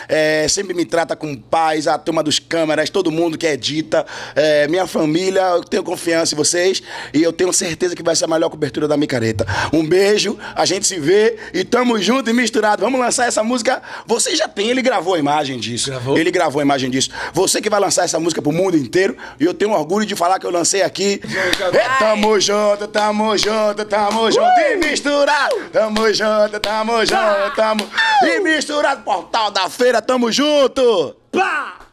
sempre me trata com paz, a turma dos câmeras, todo mundo que edita, minha família, eu tenho confiança em vocês e eu tenho certeza que vai ser a melhor cobertura da Micareta. Um beijo, a gente se vê e tamo junto e misturado. Vamos lançar essa música. Você já tem, ele gravou a imagem disso. Gravou? Ele gravou a imagem disso. Você que vai lançar essa música pro mundo inteiro e eu tenho orgulho de falar que eu lancei aqui. Tamo junto, tamo junto, tamo junto e misturado. Tamo junto, tamo junto, tamo... E misturado, Portal da Feira, tamo junto! Pá!